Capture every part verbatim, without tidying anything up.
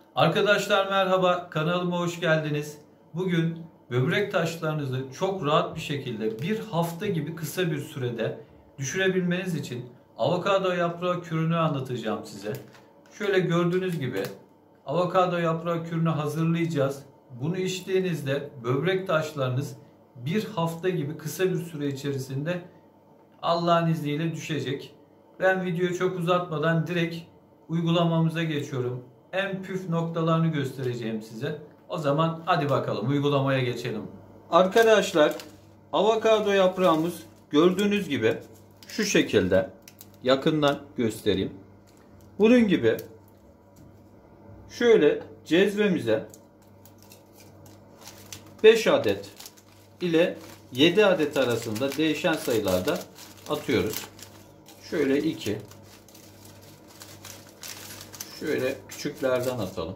Arkadaşlar merhaba, kanalıma hoş geldiniz. Bugün böbrek taşlarınızı çok rahat bir şekilde bir hafta gibi kısa bir sürede düşürebilmeniz için avokado yaprağı kürünü anlatacağım size. Şöyle gördüğünüz gibi avokado yaprağı kürünü hazırlayacağız. Bunu içtiğinizde böbrek taşlarınız bir hafta gibi kısa bir süre içerisinde Allah'ın izniyle düşecek. Ben videoyu çok uzatmadan direkt uygulamamıza geçiyorum. En püf noktalarını göstereceğim size. O zaman hadi bakalım uygulamaya geçelim. Arkadaşlar avokado yaprağımız gördüğünüz gibi şu şekilde, yakından göstereyim. Bunun gibi şöyle cezvemize beş adet ile yedi adet arasında değişen sayılarda atıyoruz. Şöyle iki. Şöyle küçüklerden atalım.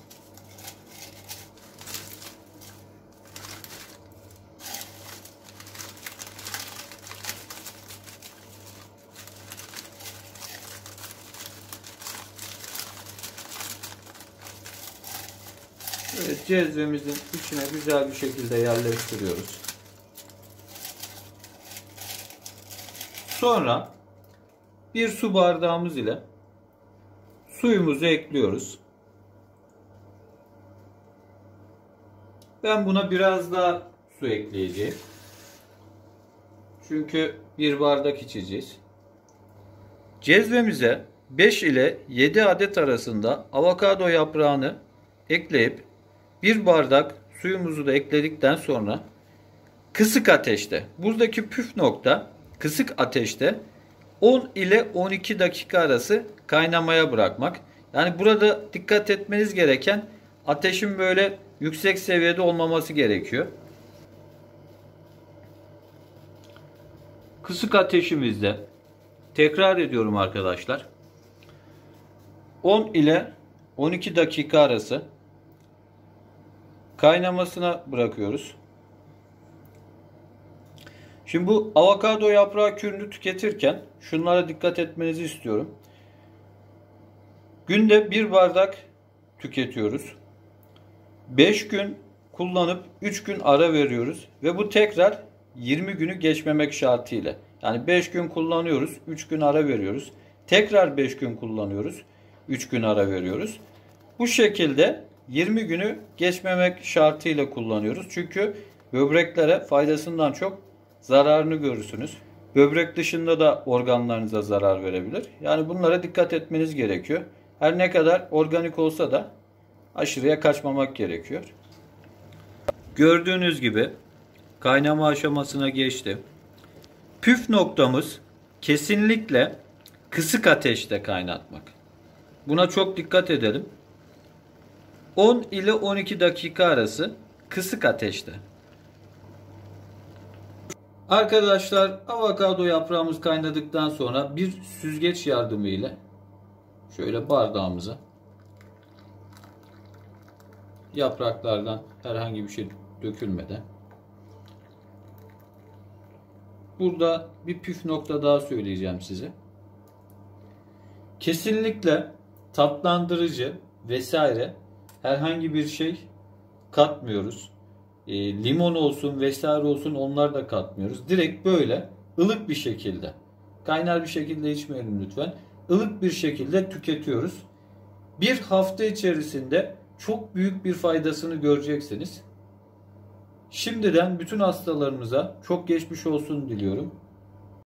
Şöyle cezvemizin içine güzel bir şekilde yerleştiriyoruz. Sonra bir su bardağımız ile suyumuzu ekliyoruz. Ben buna biraz daha su ekleyeceğim. Çünkü bir bardak içeceğiz. Cezvemize beş ile yedi adet arasında avokado yaprağını ekleyip bir bardak suyumuzu da ekledikten sonra kısık ateşte, buradaki püf nokta kısık ateşte on ile on iki dakika arası kaynamaya bırakmak. Yani burada dikkat etmeniz gereken ateşin böyle yüksek seviyede olmaması gerekiyor. Kısık ateşimizde, tekrar ediyorum arkadaşlar, on ile on iki dakika arası kaynamasına bırakıyoruz. Şimdi bu avokado yaprağı kürünü tüketirken şunlara dikkat etmenizi istiyorum. Günde bir bardak tüketiyoruz. beş gün kullanıp üç gün ara veriyoruz. Ve bu tekrar yirmi günü geçmemek şartıyla. Yani beş gün kullanıyoruz, üç gün ara veriyoruz. Tekrar beş gün kullanıyoruz, üç gün ara veriyoruz. Bu şekilde yirmi günü geçmemek şartıyla kullanıyoruz. Çünkü böbreklere faydasından çok zararını görürsünüz. Böbrek dışında da organlarınıza zarar verebilir. Yani bunlara dikkat etmeniz gerekiyor. Her ne kadar organik olsa da aşırıya kaçmamak gerekiyor. Gördüğünüz gibi kaynama aşamasına geçti. Püf noktamız kesinlikle kısık ateşte kaynatmak. Buna çok dikkat edelim. on ile on iki dakika arası kısık ateşte. Arkadaşlar avokado yaprağımız kaynadıktan sonra bir süzgeç yardımıyla şöyle bardağımıza, yapraklardan herhangi bir şey dökülmeden, burada bir püf nokta daha söyleyeceğim size. Kesinlikle tatlandırıcı vesaire herhangi bir şey katmıyoruz. E, limon olsun vesaire olsun onlar da katmıyoruz. Direkt böyle ılık bir şekilde, kaynar bir şekilde içmeyelim lütfen. Ilık bir şekilde tüketiyoruz. Bir hafta içerisinde çok büyük bir faydasını göreceksiniz. Şimdiden bütün hastalarımıza çok geçmiş olsun diliyorum.